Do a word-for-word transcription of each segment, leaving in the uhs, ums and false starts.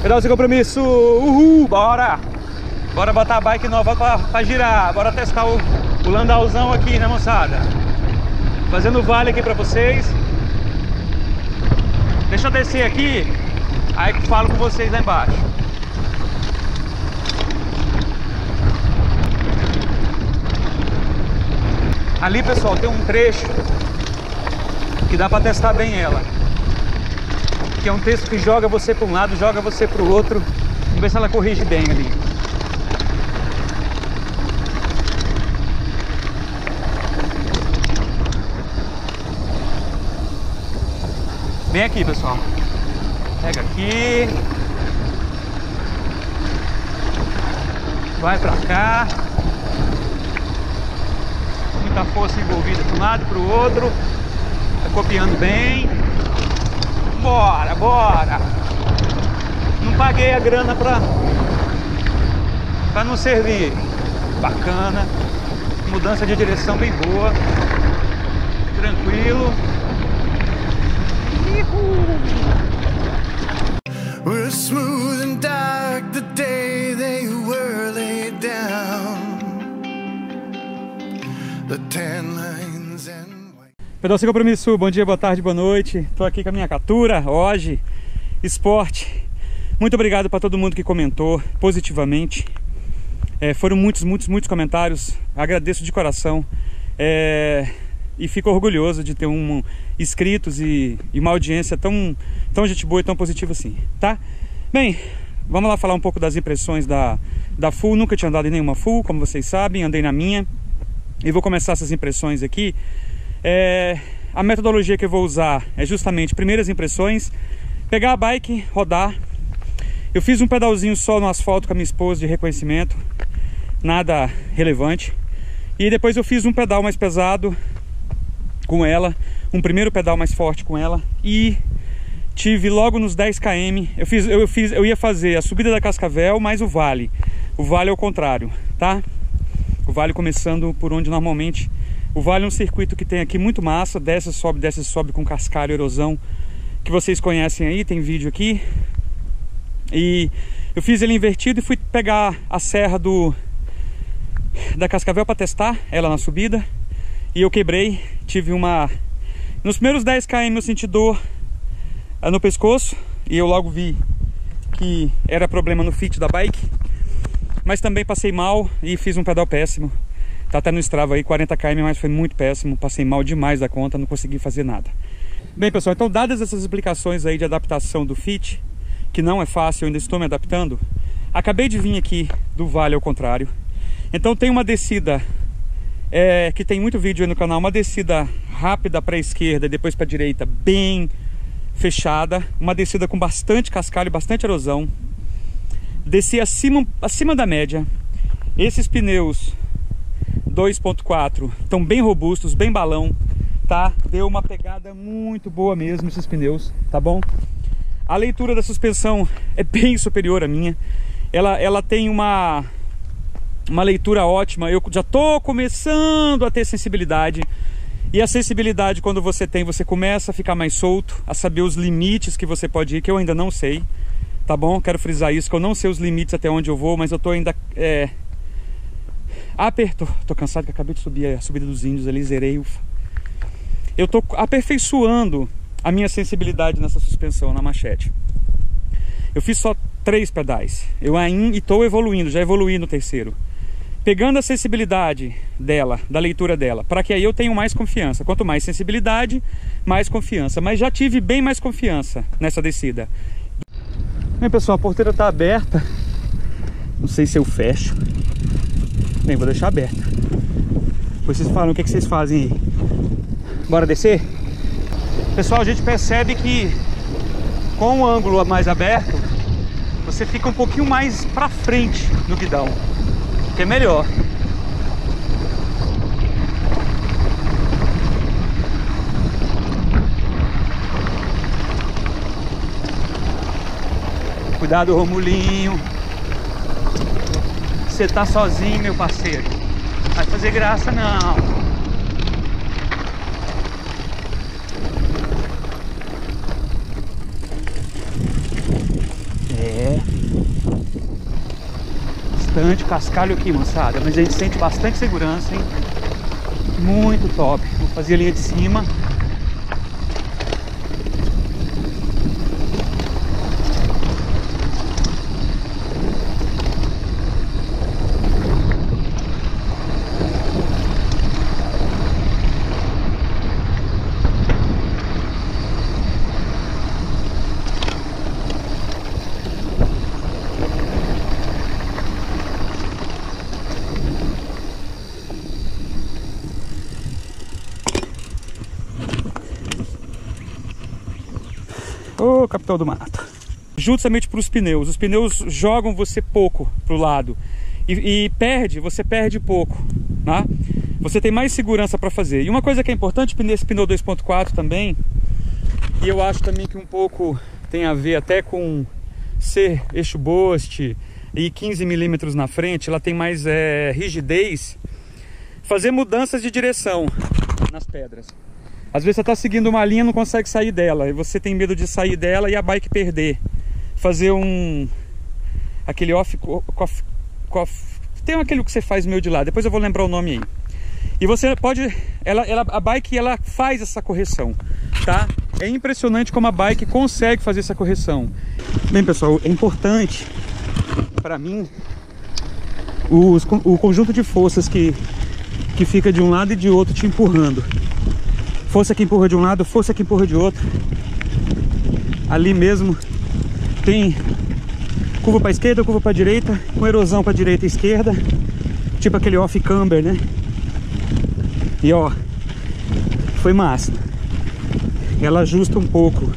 Pedal sem compromisso, uhul, bora! Bora botar a bike nova pra, pra girar, bora testar o, o landauzão aqui, né, moçada? Fazendo vale aqui pra vocês. Deixa eu descer aqui, aí falo com vocês lá embaixo. Ali, pessoal, tem um trecho que dá pra testar bem ela. Que é um texto que joga você para um lado, joga você para o outro. Vamos ver se ela corrige bem ali. Vem aqui, pessoal. Pega aqui. Vai pra cá. Muita força envolvida de um lado para o outro. Tá copiando bem. Bora, bora! Não paguei a grana pra, pra não servir. Bacana. Mudança de direção bem boa. Tranquilo. We're smooth and dark the day they were laid down. The tan lines and Pedal sem compromisso, bom dia, boa tarde, boa noite. Tô aqui com a minha Catura, hoje, Sport. Muito obrigado para todo mundo que comentou positivamente. É, foram muitos, muitos, muitos comentários. Agradeço de coração. É, e fico orgulhoso de ter um inscritos e, e uma audiência tão, tão gente boa e tão positiva assim, tá? Bem, vamos lá falar um pouco das impressões da, da Full. Nunca tinha andado em nenhuma Full, como vocês sabem, andei na minha. E vou começar essas impressões aqui. É, a metodologia que eu vou usar é justamente primeiras impressões, pegar a bike, rodar. Eu fiz um pedalzinho só no asfalto com a minha esposa de reconhecimento, nada relevante. E depois eu fiz um pedal mais pesado com ela, um primeiro pedal mais forte com ela. E tive logo nos dez quilômetros, eu, fiz, eu, fiz, eu ia fazer a subida da Cascavel mais o vale. O vale ao contrário, tá? O vale começando por onde normalmente... O vale é um circuito que tem aqui muito massa, desce, sobe, desce, sobe com cascalho, erosão, que vocês conhecem aí, tem vídeo aqui. E eu fiz ele invertido e fui pegar a serra do da Cascavel para testar ela na subida. E eu quebrei, tive uma... Nos primeiros dez quilômetros eu senti dor no pescoço e eu logo vi que era problema no fit da bike. Mas também passei mal e fiz um pedal péssimo. Tá até no Strava aí, quarenta quilômetros, mas foi muito péssimo. Passei mal demais da conta, não consegui fazer nada. Bem, pessoal, então dadas essas explicações aí de adaptação do fit, que não é fácil, eu ainda estou me adaptando. Acabei de vir aqui do vale ao contrário. Então tem uma descida, é, que tem muito vídeo aí no canal, uma descida rápida para a esquerda e depois para a direita, bem fechada. Uma descida com bastante cascalho, bastante erosão. Desci acima, acima da média. Esses pneus dois ponto quatro estão bem robustos, bem balão, tá? Deu uma pegada muito boa mesmo esses pneus, tá bom? A leitura da suspensão é bem superior à minha. Ela, ela tem uma, uma leitura ótima. Eu já tô começando a ter sensibilidade. E a sensibilidade, quando você tem, você começa a ficar mais solto, a saber os limites que você pode ir, que eu ainda não sei, tá bom? Quero frisar isso, que eu não sei os limites até onde eu vou, mas eu tô ainda... É... Aperto, tô cansado que acabei de subir a subida dos índios ali, zerei. Ufa. Eu tô aperfeiçoando a minha sensibilidade nessa suspensão, na machete. Eu fiz só três pedais. Eu ainda estou evoluindo, já evoluí no terceiro. Pegando a sensibilidade dela, da leitura dela, para que aí eu tenha mais confiança. Quanto mais sensibilidade, mais confiança. Mas já tive bem mais confiança nessa descida. Bem, pessoal, a porteira está aberta. Não sei se eu fecho. Bem, vou deixar aberta. Depois vocês falam o que, que vocês fazem aí. Bora descer? Pessoal, a gente percebe que com o ângulo mais aberto, você fica um pouquinho mais pra frente no guidão, que é melhor. Cuidado, Romulinho. Você tá sozinho, meu parceiro. Vai fazer graça não. É. bastante cascalho aqui, moçada, mas a gente sente bastante segurança, hein? Muito top. Vou fazer a linha de cima. Ô, oh, capitão do mato. Justamente para os pneus. Os pneus jogam você pouco para o lado. E, e perde, você perde pouco, né? Você tem mais segurança para fazer. E uma coisa que é importante nesse pneu dois ponto quatro também, e eu acho também que um pouco tem a ver até com ser eixo Bost e quinze milímetros na frente, ela tem mais é, rigidez. Fazer mudanças de direção nas pedras. Às vezes você está seguindo uma linha e não consegue sair dela, e você tem medo de sair dela e a bike perder. Fazer um... aquele off... off, off tem aquele que você faz meio de lado, depois eu vou lembrar o nome aí. E você pode... Ela, ela, a bike ela faz essa correção, tá? É impressionante como a bike consegue fazer essa correção. Bem, pessoal, é importante para mim os, o conjunto de forças que, que fica de um lado e de outro te empurrando. Força que empurra de um lado, força que empurra de outro. Ali mesmo tem curva para esquerda, curva para direita, com erosão para direita e esquerda, tipo aquele off camber, né? E ó, foi massa. Ela ajusta um pouco.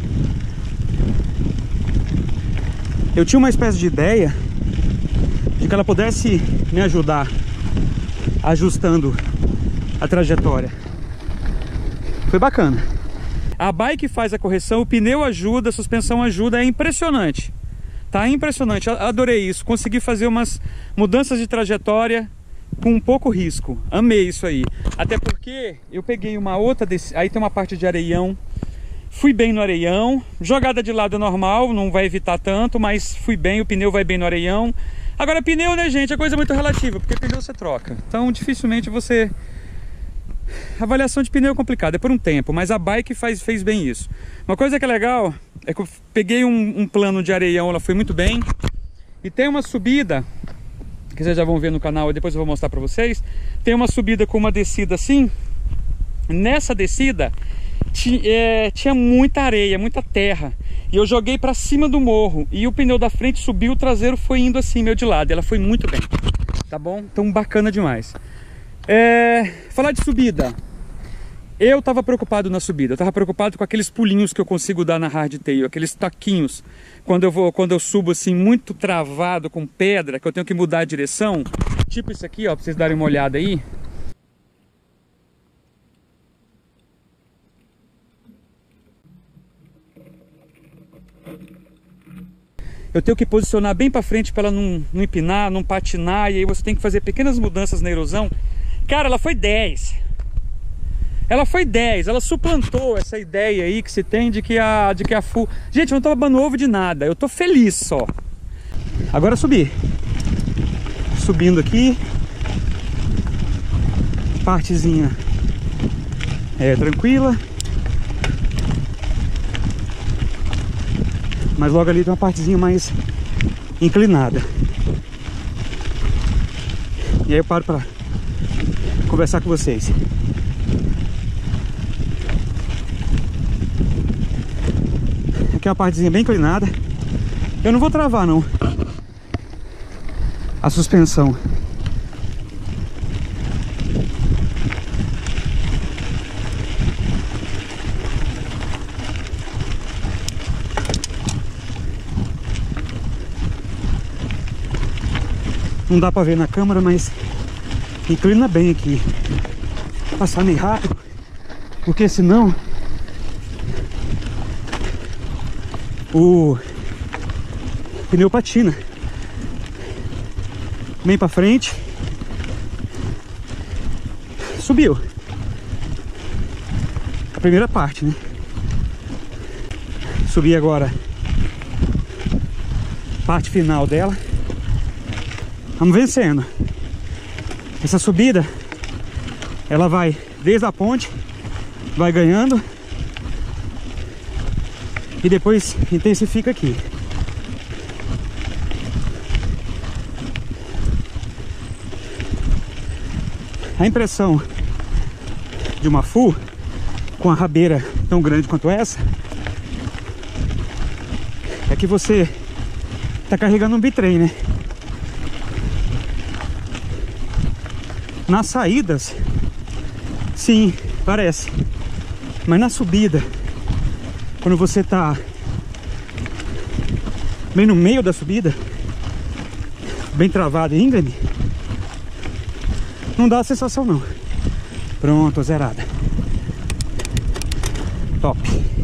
Eu tinha uma espécie de ideia de que ela pudesse me ajudar ajustando a trajetória. Foi bacana. A bike faz a correção, o pneu ajuda, a suspensão ajuda, é impressionante. Tá impressionante, adorei isso. Consegui fazer umas mudanças de trajetória com pouco risco. Amei isso aí. Até porque eu peguei uma outra, desse... aí tem uma parte de areião. Fui bem no areião. Jogada de lado normal, não vai evitar tanto, mas fui bem, o pneu vai bem no areião. Agora pneu, né, gente, é coisa muito relativa, porque pneu você troca. Então dificilmente você... Avaliação de pneu é complicada, é por um tempo, mas a bike faz, fez bem isso. Uma coisa que é legal é que eu peguei um, um plano de areião, ela foi muito bem. E tem uma subida, que vocês já vão ver no canal, depois eu vou mostrar pra vocês. Tem uma subida com uma descida assim. Nessa descida é, tinha muita areia, muita terra. E eu joguei pra cima do morro. E o pneu da frente subiu, o traseiro foi indo assim, meio de lado. Ela foi muito bem, tá bom? Então bacana demais. É, falar de subida, eu tava preocupado na subida, eu tava preocupado com aqueles pulinhos que eu consigo dar na hardtail, aqueles taquinhos, quando eu vou, quando eu subo assim muito travado com pedra, que eu tenho que mudar a direção, tipo isso aqui, ó, pra vocês darem uma olhada aí. Eu tenho que posicionar bem para frente para ela não, não empinar, não patinar, e aí você tem que fazer pequenas mudanças na erosão. Cara, ela foi dez. Ela foi dez, ela suplantou essa ideia aí que se tem de que a, de que a full... Gente, eu não tô babando ovo de nada, eu tô feliz só. Agora subir. Subindo aqui. Partezinha é tranquila. Mas logo ali tem uma partezinha mais inclinada. E aí eu paro pra conversar com vocês. Aqui é uma partezinha bem inclinada. Eu não vou travar não a suspensão. Não dá pra ver na câmera, mas inclina bem aqui. Vou passar meio rápido, porque senão o pneu patina. Bem pra frente. Subiu a primeira parte, né? Subi agora parte final dela. Vamos vencendo. Essa subida, ela vai desde a ponte, vai ganhando e depois intensifica aqui. A impressão de uma full com a rabeira tão grande quanto essa é que você tá carregando um bitrem, né? Nas saídas, sim, parece. Mas na subida, quando você tá bem no meio da subida, bem travado e íngreme, não dá a sensação não. Pronto, zerada. Top.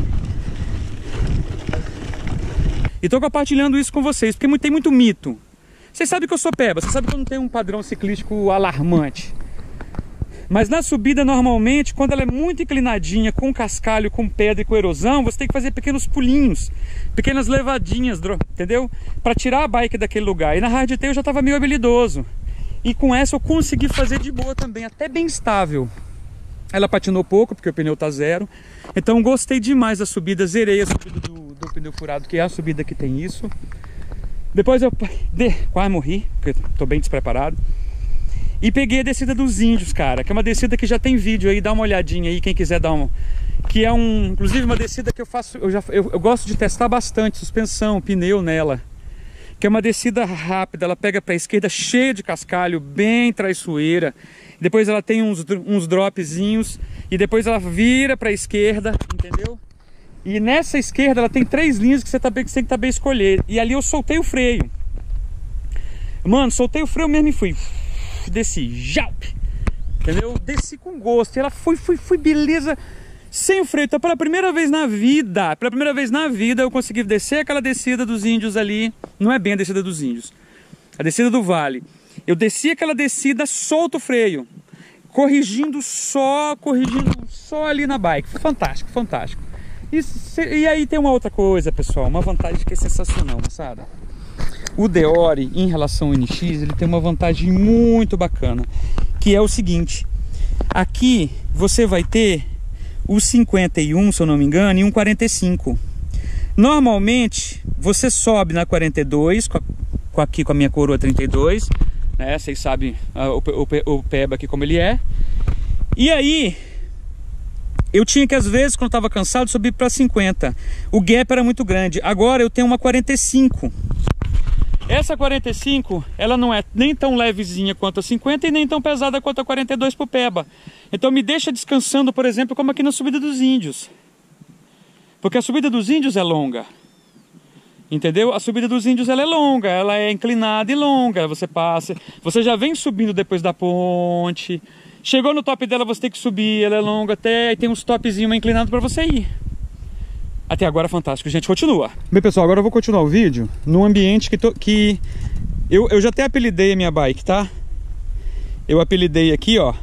E tô compartilhando isso com vocês, porque tem muito mito. Vocês sabem que eu sou peba, vocês sabem que eu não tenho um padrão ciclístico alarmante. Mas na subida, normalmente, quando ela é muito inclinadinha, com cascalho, com pedra e com erosão, você tem que fazer pequenos pulinhos, pequenas levadinhas, entendeu? Para tirar a bike daquele lugar. E na hardtail eu já estava meio habilidoso. E com essa eu consegui fazer de boa também, até bem estável. Ela patinou pouco, porque o pneu tá zero. Então gostei demais da subida, zerei a subida do, do pneu furado, que é a subida que tem isso. Depois eu de, quase morri, porque tô bem despreparado. E peguei a descida dos Índios, cara, que é uma descida que já tem vídeo aí, dá uma olhadinha aí, quem quiser dar uma... Que é um, inclusive uma descida que eu faço, eu, já, eu, eu gosto de testar bastante, suspensão, pneu nela. Que é uma descida rápida, ela pega pra esquerda cheia de cascalho, bem traiçoeira. Depois ela tem uns, uns dropzinhos e depois ela vira pra esquerda, entendeu? E nessa esquerda ela tem três linhas que você, tá bem, que você tem que saber escolher. E ali eu soltei o freio. Mano, soltei o freio mesmo e fui. Desci, jaup, entendeu? Desci com gosto. E ela foi, foi, foi, beleza, sem o freio. Então pela primeira vez na vida, pela primeira vez na vida eu consegui descer aquela descida dos Índios ali. Não é bem a descida dos Índios, a descida do vale. Eu desci aquela descida, solto o freio, corrigindo só, corrigindo só ali na bike. Fantástico, fantástico. E, e aí tem uma outra coisa, pessoal, uma vantagem que é sensacional, moçada. O Deore, em relação ao N X, ele tem uma vantagem muito bacana, que é o seguinte: aqui você vai ter o cinquenta e um, se eu não me engano, e um quarenta e cinco. Normalmente você sobe na quarenta e dois, com a, com aqui com a minha coroa trinta e dois, né? Vocês sabem a, o, o, o Peba aqui como ele é. E aí eu tinha que, às vezes, quando eu estava cansado, subir para cinquenta. O gap era muito grande. Agora eu tenho uma quarenta e cinco. Essa quarenta e cinco, ela não é nem tão levezinha quanto a cinquenta e nem tão pesada quanto a quarenta e dois pro Peba. Então me deixa descansando, por exemplo, como aqui na subida dos Índios. Porque a subida dos Índios é longa. Entendeu? A subida dos Índios ela é longa, ela é inclinada e longa. Você passa, você já vem subindo depois da ponte. Chegou no top dela, você tem que subir, ela é longa até, e tem uns topzinhos inclinados para você ir. Até agora fantástico, gente, continua. Bem, pessoal, agora eu vou continuar o vídeo num ambiente que, tô, que eu, eu já até apelidei a minha bike, tá? Eu apelidei aqui, ó.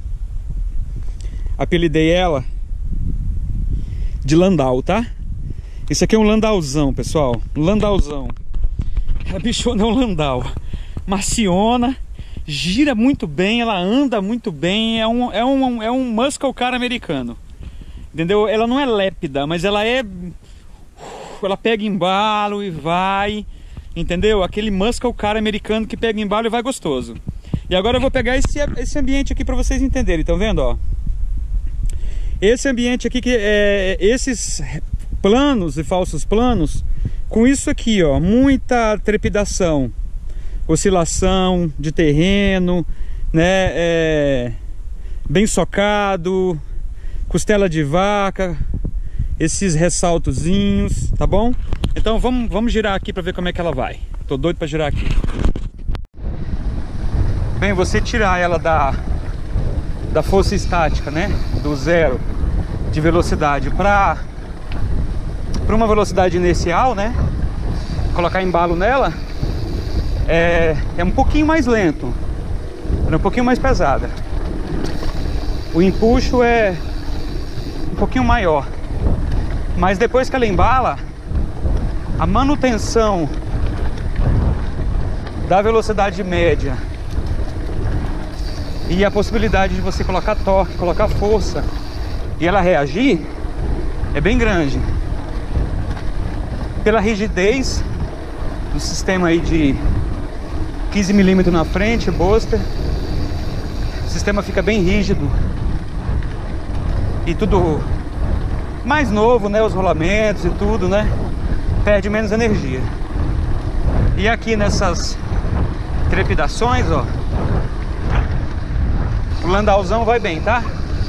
Apelidei ela de Landau, tá? Isso aqui é um Landauzão, pessoal. Um Landauzão. A bichona é um Landau. Maciona, gira muito bem, ela anda muito bem. É um, é um, é um muscle car americano. Entendeu? Ela não é lépida, mas ela é... Ela pega embalo e vai. Entendeu? Aquele muscle car americano que pega embalo e vai gostoso. E agora eu vou pegar esse, esse ambiente aqui para vocês entenderem. Estão vendo, ó? Esse ambiente aqui, que é... Esses planos e falsos planos, com isso aqui, ó, muita trepidação, oscilação de terreno, né, é, bem socado, costela de vaca, esses ressaltozinhos, tá bom? Então vamos, vamos girar aqui para ver como é que ela vai. Tô doido para girar aqui. Bem, você tirar ela da da força estática, né, do zero de velocidade para para uma velocidade inicial, né, colocar embalo nela, é, é um pouquinho mais lento, é um pouquinho mais pesada. O empuxo é um pouquinho maior, mas depois que ela embala, a manutenção da velocidade média e a possibilidade de você colocar torque, colocar força e ela reagir é bem grande. Pela rigidez do sistema aí de quinze milímetros na frente, Buster, o sistema fica bem rígido e tudo mais novo, né? Os rolamentos e tudo, né? Perde menos energia. E aqui nessas trepidações, ó, o Landauzão vai bem, tá?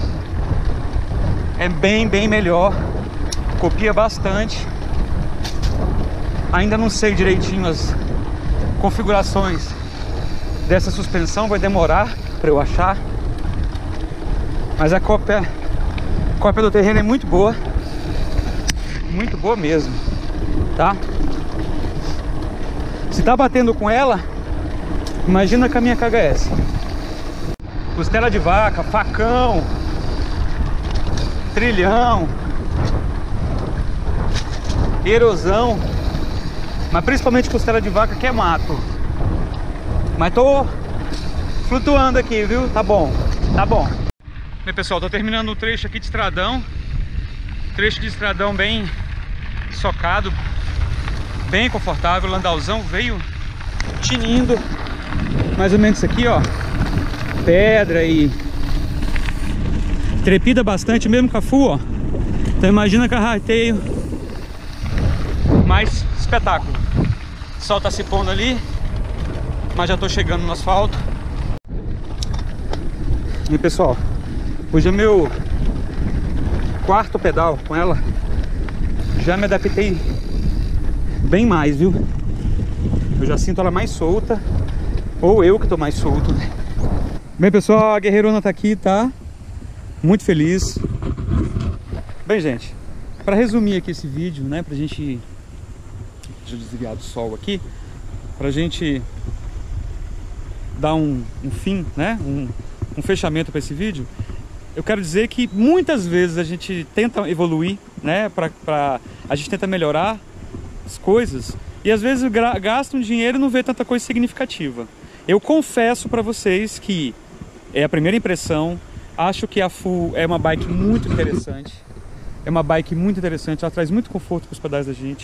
É bem, bem melhor. Copia bastante. Ainda não sei direitinho as configurações dessa suspensão, vai demorar para eu achar. Mas a cópia, a cópia do terreno é muito boa. Muito boa mesmo, tá? Se tá batendo com ela, imagina com a minha K H S. Costela de vaca, facão, trilhão, erosão, mas principalmente costela de vaca, que é mato. Mas tô flutuando aqui, viu? Tá bom, tá bom. Bem, pessoal, tô terminando o trecho aqui de estradão. Trecho de estradão bem socado, bem confortável. O Landauzão veio tinindo mais ou menos isso aqui, ó. Pedra e trepida bastante mesmo com a full, ó. Então imagina carrateio mais espetáculo. O sol tá se pondo ali, mas já tô chegando no asfalto. E pessoal, hoje é meu quarto pedal com ela. Já me adaptei bem mais, viu? Eu já sinto ela mais solta, ou eu que tô mais solto, né? Bem, pessoal, a guerreirona tá aqui, tá? Muito feliz. Bem, gente, para resumir aqui esse vídeo, né, pra gente... Deixa eu desviar do sol aqui, pra gente dar um, um fim, né, um, um fechamento para esse vídeo. Eu quero dizer que muitas vezes a gente tenta evoluir, né, pra, pra, a gente tenta melhorar as coisas e às vezes gasta um dinheiro e não vê tanta coisa significativa. Eu confesso para vocês que é a primeira impressão. Acho que a Full é uma bike muito interessante. É uma bike muito interessante, ela traz muito conforto para os pedais da gente.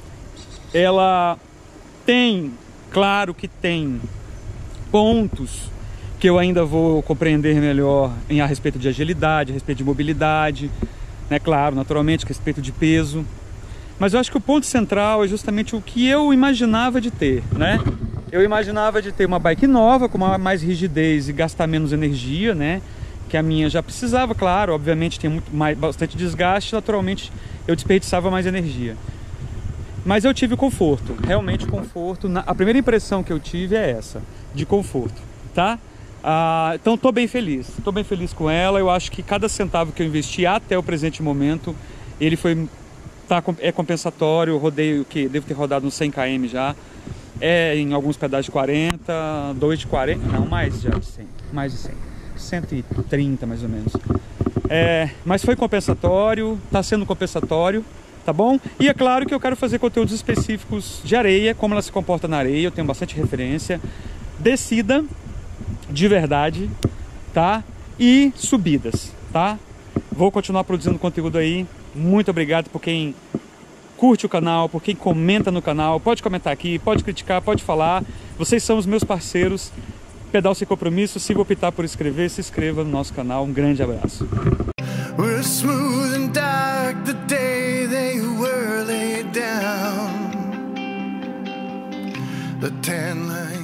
Ela tem, claro que tem pontos que eu ainda vou compreender melhor em, a respeito de agilidade, a respeito de mobilidade, né? Claro, naturalmente, a respeito de peso. Mas eu acho que o ponto central é justamente o que eu imaginava de ter, né? Eu imaginava de ter uma bike nova, com uma mais rigidez e gastar menos energia, né? Que a minha já precisava, claro, obviamente tem muito mais, bastante desgaste, naturalmente eu desperdiçava mais energia. Mas eu tive conforto, realmente conforto. A primeira impressão que eu tive é essa, de conforto, tá? Ah, então tô bem feliz, tô bem feliz com ela. Eu acho que cada centavo que eu investi até o presente momento, ele foi, tá, é compensatório. Eu rodei o que? Devo ter rodado uns cem quilômetros já. É em alguns pedais de quarenta, dois de quarenta, não, mais já de cem, mais de cem, cento e trinta mais ou menos. É, mas foi compensatório, tá sendo compensatório, tá bom? E é claro que eu quero fazer conteúdos específicos de areia, como ela se comporta na areia, eu tenho bastante referência. Descida de verdade, tá? E subidas, tá? Vou continuar produzindo conteúdo aí. Muito obrigado por quem curte o canal, por quem comenta no canal. Pode comentar aqui, pode criticar, pode falar. Vocês são os meus parceiros. Pedal Sem Compromisso. Se optar por inscrever, se inscreva no nosso canal. Um grande abraço. We're smooth and dark the day they were laid down. The tan line